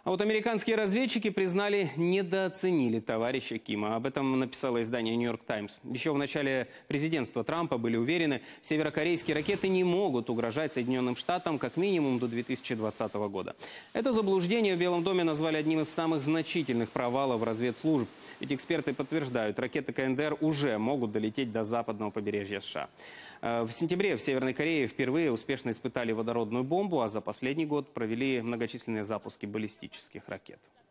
А вот американские разведчики признали, недооценили товарища Кима. Об этом написало издание «Нью-Йорк Таймс». Еще в начале президентства Трампа были уверены, северокорейские ракеты не могут угрожать Соединенным Штатам как минимум до 2020 года. Это заблуждение в Белом доме назвали одним из самых значительных провалов разведслужб. Ведь эксперты подтверждают, ракеты КНДР уже могут долететь до западного побережья США. В сентябре в Северной Корее впервые успешно испытали водородную бомбу, а за последний год провели многочисленные запуски баллистических ракет.